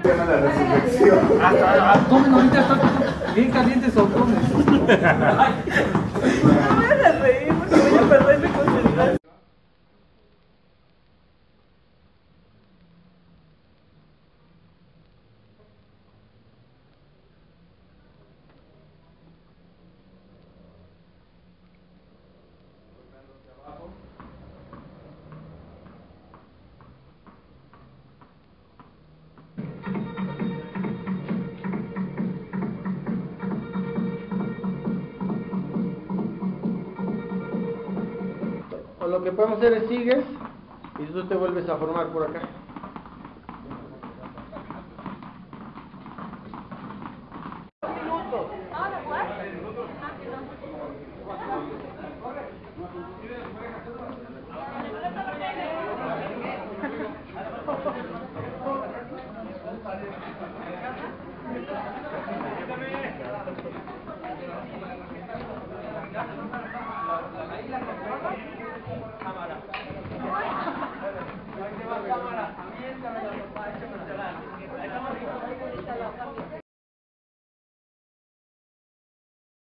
Tema la resurrección. Hasta abdomen ahorita está bien caliente su abdomen. No me hagas reír porque voy a perder mi concentración. O lo que podemos hacer es sigues y tú te vuelves a formar por acá. Cámara.